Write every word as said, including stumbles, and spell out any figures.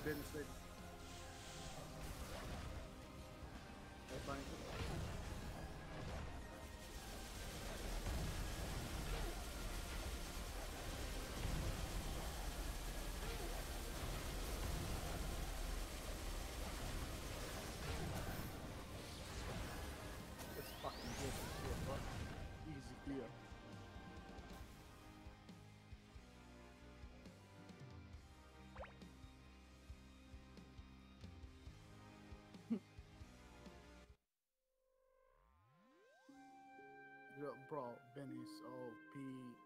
business six. Everybody. This fucking business shit, bro. Easy clear. Yo, bro, Benny's O P.